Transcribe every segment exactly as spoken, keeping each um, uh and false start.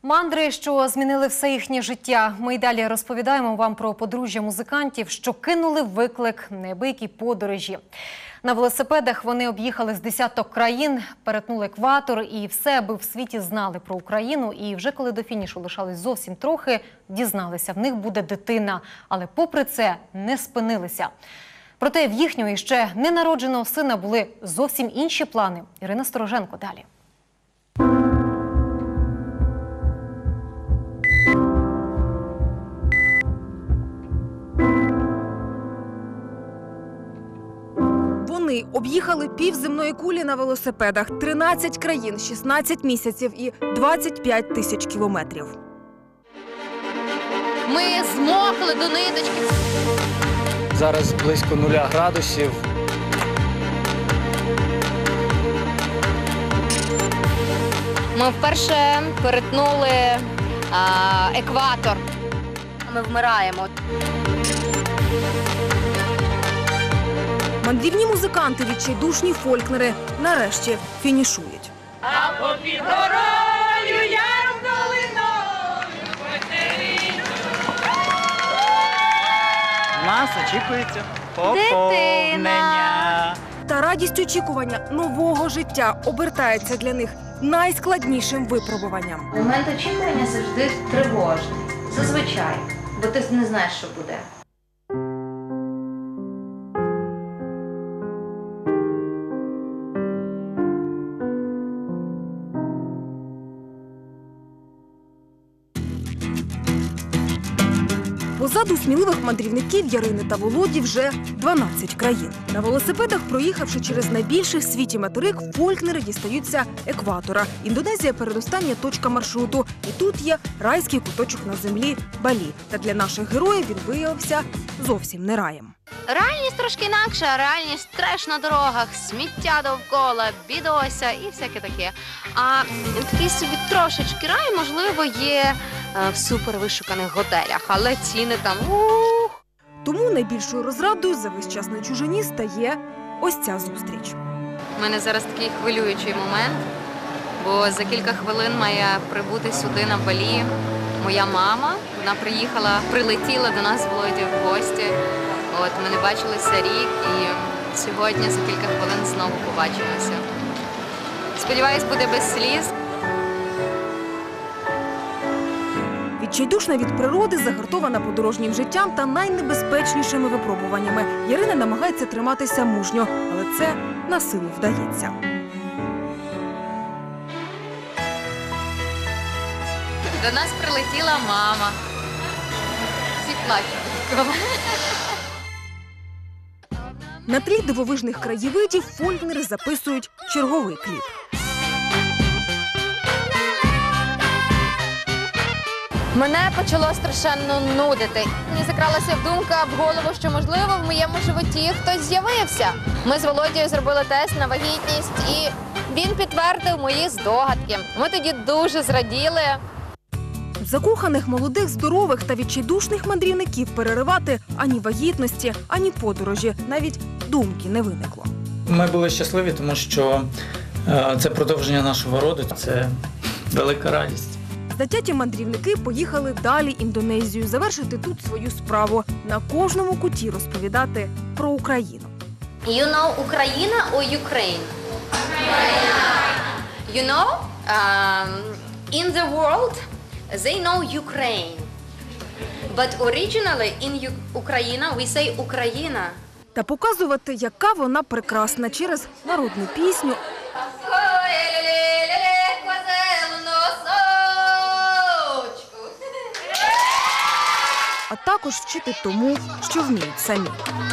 Мандри, що змінили все їхнє життя. Ми й далі розповідаємо вам про подружжя музикантів, що кинули виклик неабиякій подорожі. На велосипедах вони об'їхали з десяток країн, перетнули екватор і все, аби в світі знали про Україну. І вже коли до фінішу лишалось зовсім трохи, дізналися, в них буде дитина. Але попри це не спинилися. Проте в їхнього іще ненародженого сина були зовсім інші плани. Ірина Стороженко далі. Вони об'їхали півземної кулі на велосипедах, тринадцять країн, шістнадцять місяців і двадцять п'ять тисяч кілометрів. Ми змокли до ниточки. Зараз близько нуля градусів. Ми вперше перетнули а, екватор. Ми вмираємо. Мандрівні музиканти, відчайдушні фолькнери нарешті фінішують. А попід горою яром долиною потерину. Нас очікується поповнення. Та радість очікування нового життя обертається для них найскладнішим випробуванням. Момент очікування завжди тривожний. Зазвичай. Бо ти не знаєш, що буде. Позаду сміливих мандрівників Ярини та Володі вже дванадцять країн. На велосипедах, проїхавши через найбільший в світі материк, фолькнери дістаються екватора. Індонезія – передостання точка маршруту. І тут є райський куточок на землі – Балі. Та для наших героїв він виявився зовсім не раєм. Реальність трошки інакша, реальність треш на дорогах, сміття довкола, бідося і всяке таке. А такий собі трошечки рай, можливо, є в супервишуканих готелях, але ціни там ух. Тому найбільшою розрадою за весь час на чужині стає ось ця зустріч. У мене зараз такий хвилюючий момент, бо за кілька хвилин має прибути сюди на Балі моя мама. Вона приїхала, прилетіла до нас з Володю в гості. От, ми не бачилися рік і сьогодні за кілька хвилин знову побачимося. Сподіваюсь, буде без сліз. Відчайдушна від природи, загартована подорожнім життям та найнебезпечнішими випробуваннями. Ярина намагається триматися мужньо, але це на силу вдається. До нас прилетіла мама. Всі плачуть. На тлі дивовижних краєвидів фолькнери записують черговий кліп. Мене почало страшенно нудити. Мені закралася думка в голову, що, можливо, в моєму животі хтось з'явився. Ми з Володією зробили тест на вагітність, і він підтвердив мої здогадки. Ми тоді дуже зраділи. Закоханих, молодих, здорових та відчайдушних мандрівників переривати ані вагітності, ані подорожі. Навіть думки не виникло. Ми були щасливі, тому що е, це продовження нашого роду, це велика радість. Затяті мандрівники поїхали далі Індонезію, завершити тут свою справу. На кожному куті розповідати про Україну. You know Україна or Ukraine? You know, um, in the world, they know Ukraine. But originally in Ukraine we say Україна. Та показувати, яка вона прекрасна через народну пісню, а також вчити тому, що вміють самі.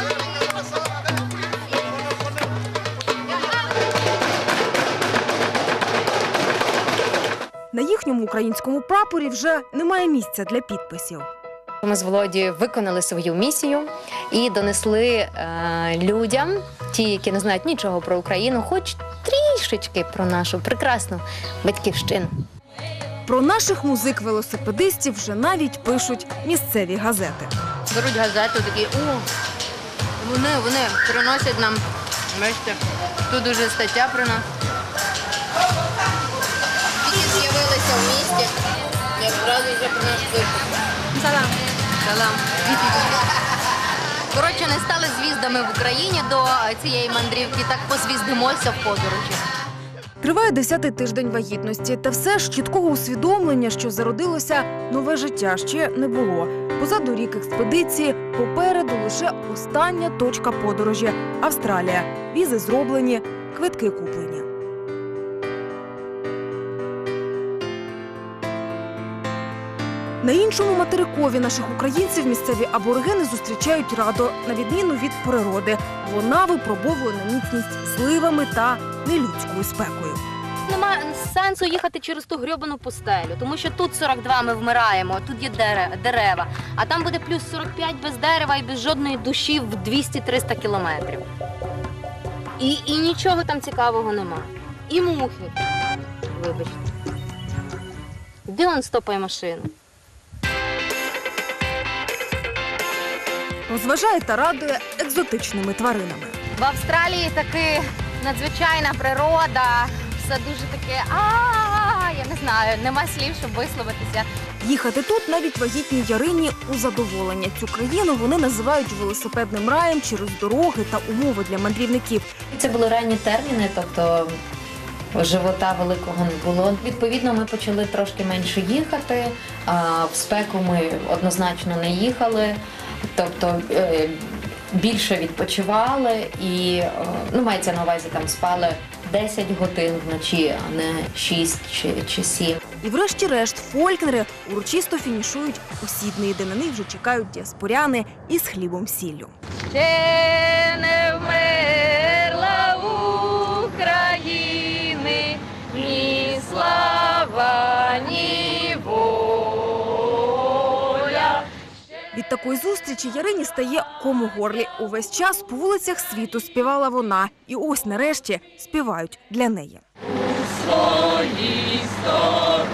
На їхньому українському прапорі вже немає місця для підписів. Ми з Володією виконали свою місію і донесли е, людям, ті, які не знають нічого про Україну, хоч трішечки про нашу прекрасну батьківщину. Про наших музик-велосипедистів вже навіть пишуть місцеві газети. Беруть газету, такі, о, вони, вони приносять нам, бачите, тут дуже стаття про нас. Тільки з'явилися в місті. Салам. Салам. Коротше, не стали звіздами в Україні до цієї мандрівки, так позвіздимося в подорожі. Триває десятий тиждень вагітності, та все ж чіткого усвідомлення, що зародилося нове життя, ще не було. Позаду рік експедиції, попереду лише остання точка подорожі – Австралія. Візи зроблені, квитки куплені. На іншому материкові наших українців місцеві аборигени зустрічають радо, на відміну від природи. Вона випробовує на міцність зливами та нелюдською спекою. Нема сенсу їхати через ту грьобану пустелю, тому що тут сорок два ми вмираємо, а тут є дерева, а там буде плюс сорок п'ять без дерева і без жодної душі в двісті-триста кілометрів. І, і нічого там цікавого нема. І мухи. Вибачте. Де он стопає машину? Розважає та радує екзотичними тваринами. В Австралії таки надзвичайна природа, все дуже таке, а я не знаю, нема слів, щоб висловитися. Їхати тут навіть вагітній Ярині у задоволення. Цю країну вони називають велосипедним раєм через дороги та умови для мандрівників. Це були ранні терміни, тобто живота великого не було. Відповідно, ми почали трошки менше їхати, а в спеку ми однозначно не їхали, тобто більше відпочивали і, ну, мається на увазі, там спали десять годин вночі, а не шість чи, чи сім. І врешті-решт фолькнери урочисто фінішують Осідний, де на них вже чекають діаспоряни із хлібом-сіллю. Ще не вмерла України ні слава, ні воля. Від такої зустрічі Ярині стає ком у горлі. Увесь час по вулицях світу співала вона. І ось нарешті співають для неї. Своїй дорозі.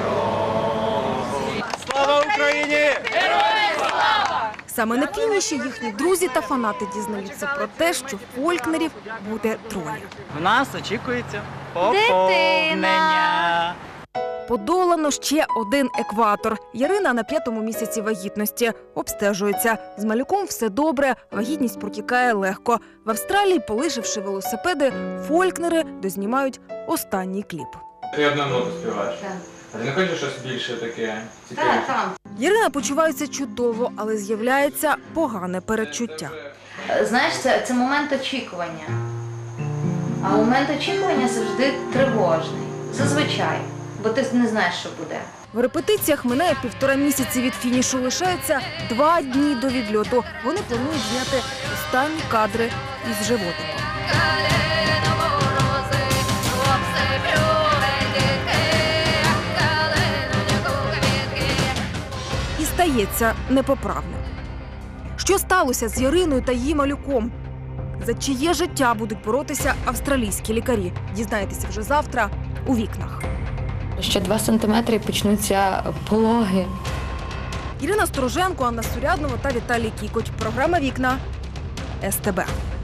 Слава Україні! Героям слава! Саме на фініші їхні друзі та фанати дізнаються про те, що фолькнерів буде троє. В нас очікується поповнення. Подолано ще один екватор. Ярина на п'ятому місяці вагітності. Обстежується. З малюком все добре, вагітність протікає легко. В Австралії, полишивши велосипеди, фолькнери дознімають останній кліп. Ти одну ноту співаєш? Так. А ти не хочеш щось більше таке цікаве? Так, там. Ярина почувається чудово, але з'являється погане передчуття. Знаєш, це, це момент очікування. А момент очікування завжди тривожний. Зазвичай. Бо ти не знаєш, що буде. В репетиціях минає півтора місяці від фінішу. Лишається два дні до відльоту. Вони планують зняти останні кадри із животиком. І стається непоправним. Що сталося з Яриною та її малюком? За чиє життя будуть боротися австралійські лікарі? Дізнаєтеся вже завтра у «Вікнах». Ще два сантиметри і почнуться пологи. Ірина Стороженко, Анна Суряднова та Віталій Кікоть. Програма «Вікна» ес те бе.